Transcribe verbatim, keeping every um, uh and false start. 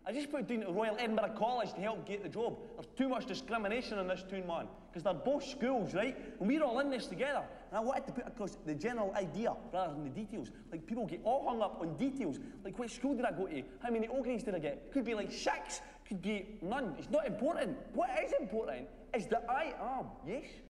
I just put down to Royal Edinburgh College to help get the job. There's too much discrimination in this town, man. Because they're both schools, right? And we're all in this together. And I wanted to put across the general idea rather than the details. Like, people get all hung up on details. Like, which school did I go to? How many O grades did I get? Could be like six, could be none. It's not important. What is important is that I am, yes?